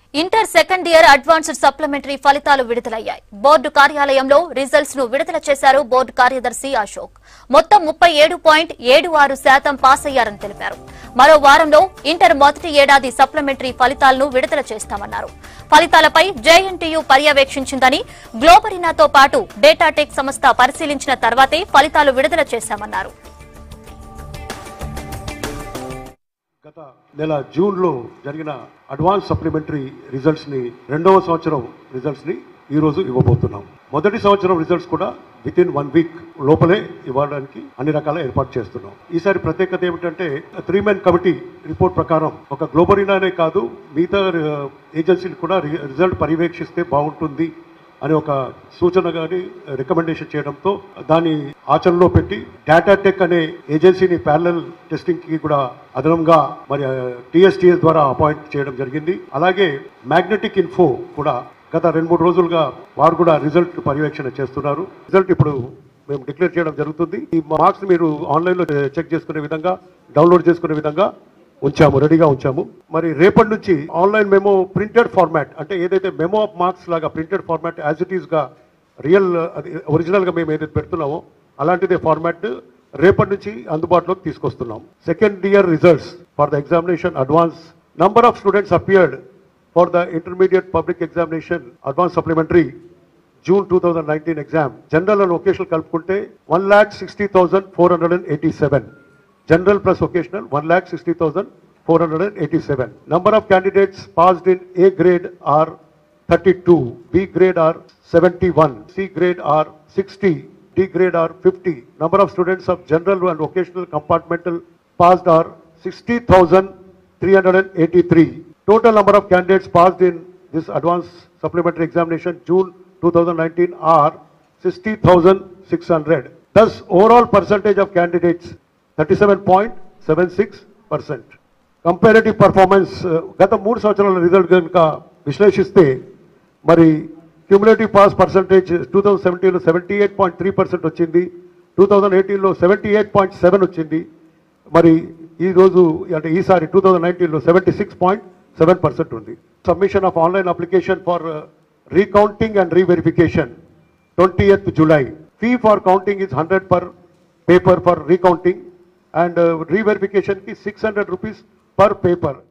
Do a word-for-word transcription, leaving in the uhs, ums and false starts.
Inter second year advanced supplementary ఫలితాలు విడుదలయ్యాయి. Board కార్యాలయంలో రిజల్ట్స్ ను విడుదల చేశారు బోర్డు కార్యదర్శి అశోక్. మొత్తం ముప్పై ఏడు పాయింట్ ఏడు ఆరు శాతం పాస్ అయ్యారని తెలిపారు. మరో వారంలో ఇంటర్ మొదటి ఏడాది సప్లిమెంటరీ ఫలితాలను విడుదల చేస్తామన్నారు. ఫలితాలపై జేఎన్టీయూ పర్యవేక్షించిందని, గ్లోబరీనాతో పాటు డేటాటెక్ సంస్థ పరిశీలించిన తర్వాతే ఫలితాలు విడుదల చేశామన్నారు. గత నెల జూన్ లో జరిగిన అడ్వాన్స్ సప్లిమెంటరీ రిజల్ట్స్ ని రెండవ సంవత్సరం రిజల్ట్స్ ని ఈ రోజు ఇవ్వబోతున్నాం. మొదటి సంవత్సరం రిజల్ట్స్ కూడా విత్ ఇన్ వన్ వీక్ లోపలే ఇవ్వడానికి అన్ని రకాల ఏర్పాటు చేస్తున్నాం. ఈసారి ప్రత్యేకత ఏమిటంటే త్రీ మెన్ కమిటీ రిపోర్ట్ ప్రకారం ఒక గ్లోబరీనానే కాదు మిగతా ఏజెన్సీలు కూడా రిజల్ట్ పర్యవేక్షిస్తే బాగుంటుంది అని ఒక సూచన కానీ రికమెండేషన్ చేయడంతో దాన్ని ఆచరణలో పెట్టి డేటాటెక్ అనే ఏజెన్సీని ప్యారలల్ టెస్టింగ్ కి కూడా అదనంగా మరి టీఎస్టీఎస్ ద్వారా అపాయింట్ చేయడం జరిగింది. అలాగే మ్యాగ్నెటిక్ ఇన్ఫో కూడా గత రెండు మూడు రోజులుగా వారు కూడా రిజల్ట్ పర్యవేక్షణ చేస్తున్నారు. రిజల్ట్ ఇప్పుడు మేము డిక్లేర్ చేయడం జరుగుతుంది. ఈ మార్క్స్ మీరు ఆన్లైన్లో చెక్ చేసుకునే విధంగా, డౌన్లోడ్ చేసుకునే విధంగా ఉంచాము, రెడీగా ఉంచాము. మరి రేపటి నుంచి ఆన్లైన్ మెమో ప్రింటెడ్ ఫార్మాట్, అంటే ఏదైతే మెమో ఆఫ్ మార్క్స్ లాగా printed format as it is గా రియల్ ఒరిజినల్ గా మేము ఏదైతే పెడుతున్నామో అలాంటిదే ఫార్మాట్ రేపటి నుంచి అందుబాటులోకి తీసుకొస్తున్నాం. Second year results for the examination advance number of students appeared for the intermediate public examination advance supplementary June two thousand nineteen exam general and vocational కలుపుకుంటే one lakh sixty thousand four hundred and eighty seven General plus vocational one lakh sixty thousand four hundred eighty-seven. Number of candidates passed in A grade are thirty-two, B grade are seventy-one, C grade are sixty, D grade are fifty. Number of students of general and vocational compartmental passed are sixty thousand three hundred eighty-three. Total number of candidates passed in this advanced supplementary examination June two thousand nineteen are sixty thousand six hundred. Thus, overall percentage of candidates thirty-seven point seven six percent. Comparative performance గత మూడు సంవత్సరాల result కనుక విశ్లేషిస్తే మరి cumulative pass percentage two thousand సెవెంటీన్లో seventy eight point three percent వచ్చింది, two thousand ఎయిటీన్లో seventy eight point seven వచ్చింది, మరి ఈరోజు అంటే ఈసారి టూ థౌజండ్ నైన్టీన్లో seventy six point seven percent ఉంది. Submission of online application for recounting and reverification twentieth July. Fee for counting is one hundred per paper for recounting and uh, re-verification ki six hundred rupees per paper.